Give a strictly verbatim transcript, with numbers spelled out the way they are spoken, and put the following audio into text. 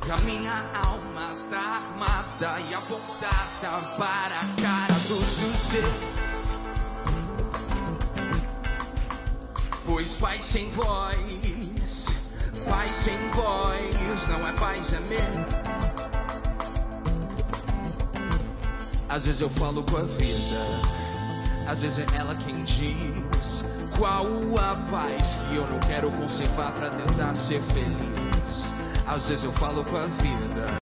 A minha alma tá armada e apontada para a cara do sucesso. Pois paz sem voz, paz sem voz, não é paz, é medo. Às vezes eu falo com a vida, às vezes é ela quem diz qual a paz que eu não quero conservar pra tentar ser feliz. Às vezes eu falo com a vida.